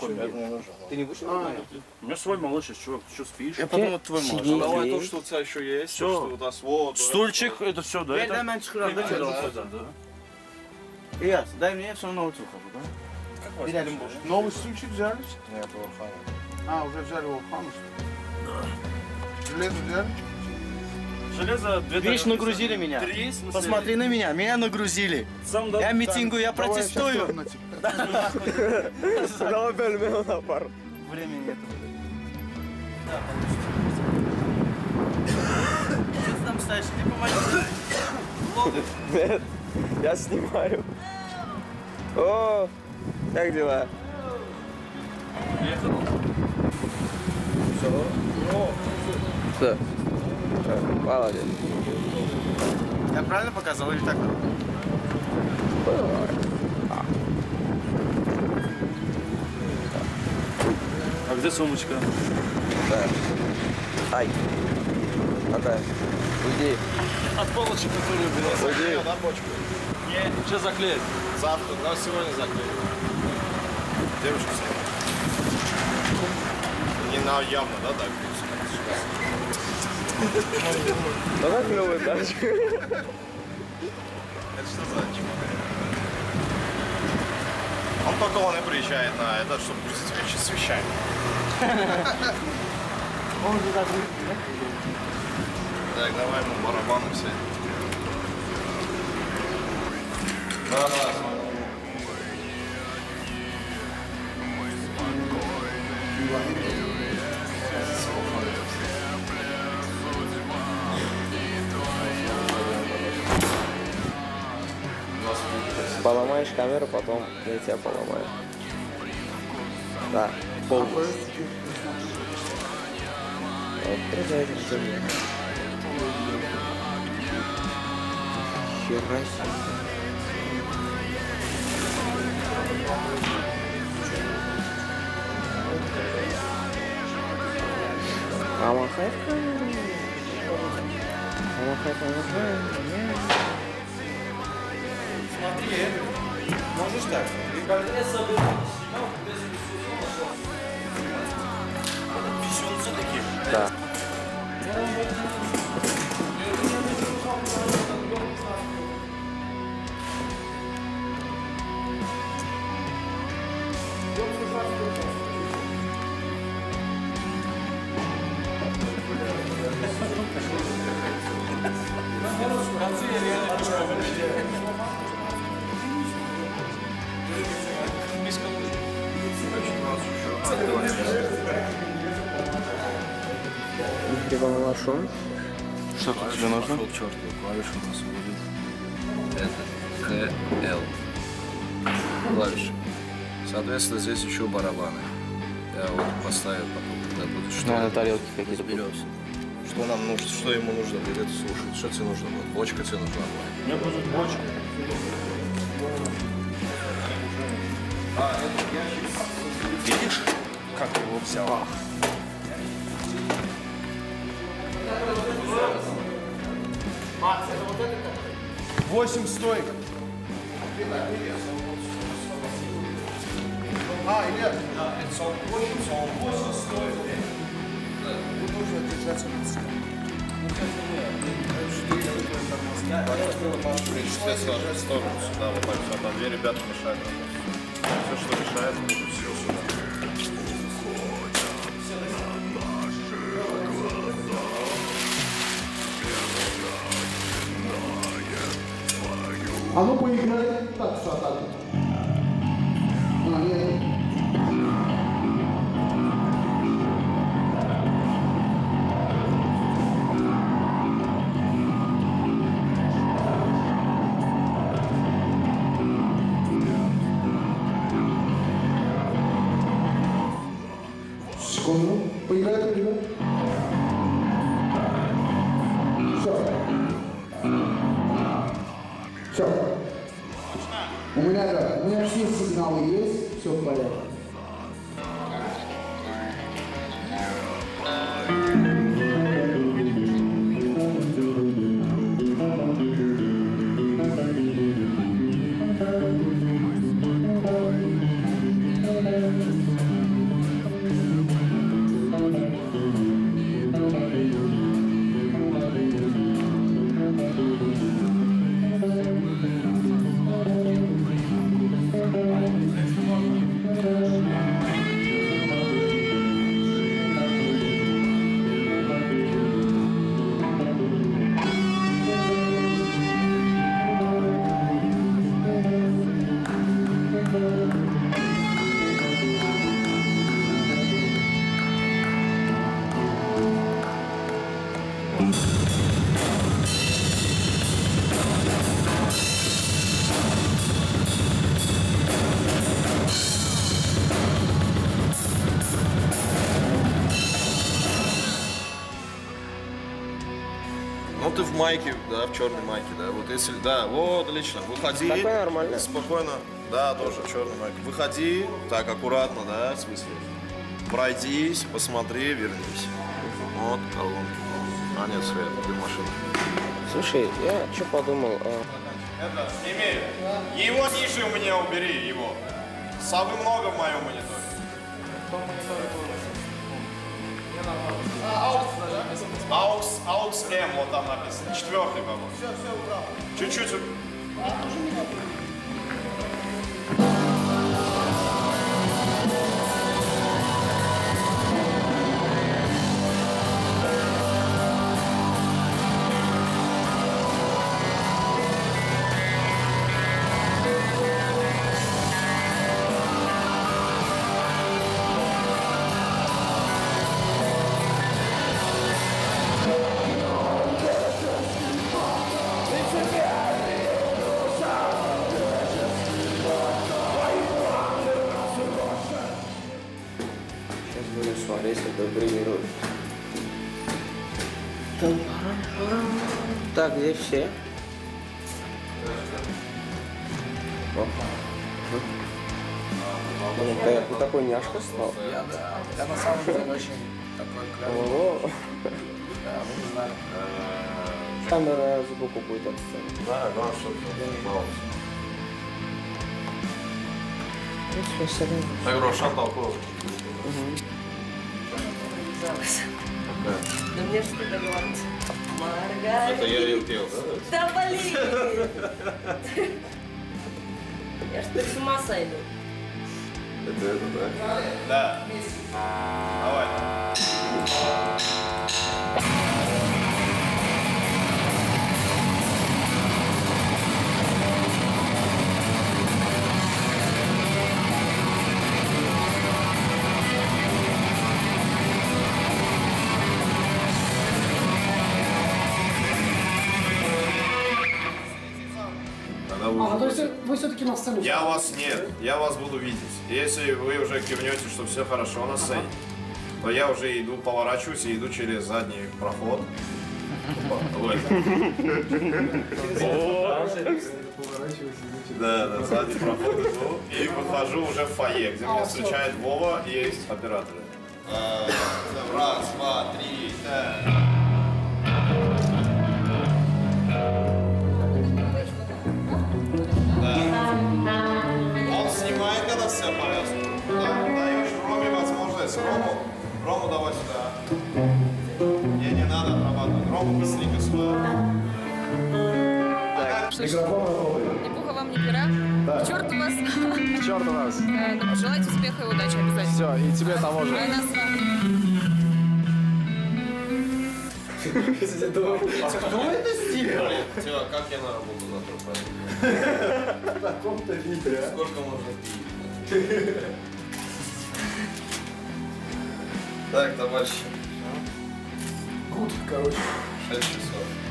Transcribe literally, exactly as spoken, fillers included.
копия. Ты не вышел? А, у меня свой малыш, чувак, ты что спишь? Я подумал, твой малыш. Ну, давай то, что у тебя еще есть. Все. Что у нас вот. Стульчик, это все, да? Это... Да, да. Ильяс, дай мне все равно утюг, да? Беряли больше. Новый стульчик взяли? Нет, Вархана. А, уже взяли Вархана, что ли? Железо взяли? Железо две. Видишь, нагрузили меня. Три, в смысле? Посмотри на меня, меня нагрузили. Сам, да? Я митингую, я Давай, я протестую. щас на тебя. Давай пельмени на пару. Времени нет. Да, получится. Что ты там стоишь? Иди помоги. Нет, я снимаю. О, как дела? Все. Молодец. Я правильно показал или так? А где сумочка? Да. Ай. Отдай. Уйди. От полочек, которые было. Уйди. На бочку. Нет, сейчас заклеить. Завтра, да, сегодня заклеим. Девушка снимает. Не на явно, да, так? Давай клевую тачку. Это что за чувак? Он только он и приезжает на это, чтобы пресечь с вещами. Он же так. Так, давай ему барабаны все. Да, да, смотри. Поломаешь камеру, потом я тебя поломаю. Да, полностью. Вот, приезжайте к земле. Хера себе. А махай в камеру. А махай, помахай. Смотри, можешь так? Писюн все-таки. Да. Прибавила шум. Что тут тебе нужно? Пошел к черту, клавишу у нас будет. Это Х Л. Клавиши. Соответственно, здесь еще барабаны. Я вот поставил потом, когда будет что. На тарелке какие-то разберемся. Что нам нужно, что ему нужно будет это слушать? Что тебе нужно будет? Бочка тебе нужна будет? Мне будет бочка. Видишь, как ты его взял? Восемь стоек. А, Илья? Да, это восемь стоек. Тут нужно держаться лица. Все сложить в сторону сюда, вот так все. Там две ребята мешают работать. Все, что мешает, будет все сюда. А ну поиграй. Так, все, так. А, нет. Секунду. Поиграй, поиграй. Все. Все. У меня, да, у меня все сигналы есть, все в порядке. Вот ты в майке, да, в черной майке, да. Вот если, да, вот, отлично. Выходи. Такое нормально. Спокойно. Да, тоже в черной майке. Выходи, так, аккуратно, да, в смысле. Пройдись, посмотри, вернись. Вот колонки. А, нет, свет, ты машина. Слушай, я что подумал, а, Это, сними. Его ниже у меня убери, его. Совы много в моем мониторе. Аукс, аукс М, вот там написано. Четвертый, по-моему. Все, все, убрал. Чуть-чуть. сейчас будем смотреть, как бrilирует. Так, где все? О. Блин, ты, ты такой няшка стал. Я, да. Я на самом деле очень такой клевый. О, Да, вы не знали. камера сбоку будет от сцены. Да, да, что-то мало. Ну, все, серьезно. Так, Рошан толковый. Да мне что-то говорит. Маргарита. Это я ее пел, да? Да блин! Я что с ума сойду. Это это, да? Да. Давай. А, ну, то есть вы все-таки на сцену? Я вас нет, я вас буду видеть. Если вы уже кивнете, что все хорошо на сцене, то я уже иду, поворачиваюсь и иду через задний проход. Вот. Да, да, задний проход иду и выхожу уже в фойе, где меня встречает Вова и есть операторы. Раз, два, три, Он снимает, когда вся повязка. Да, даешь Роме возможность. Рому, Рому давай сюда. Мне не надо отрабатывать. Рому быстренько сюда. Неплохо вам не пера. Да. Черт у вас. Черт у вас. Да, ну, пожелайте успеха и удачи обязательно. Все, и тебе того же. А нас с вами. Кто это сделал? Тёма, как я на работу завтра пойду? В таком-то виде, а? Сколько можно пить? Так, товарищи. Гуд, короче. Шесть часов.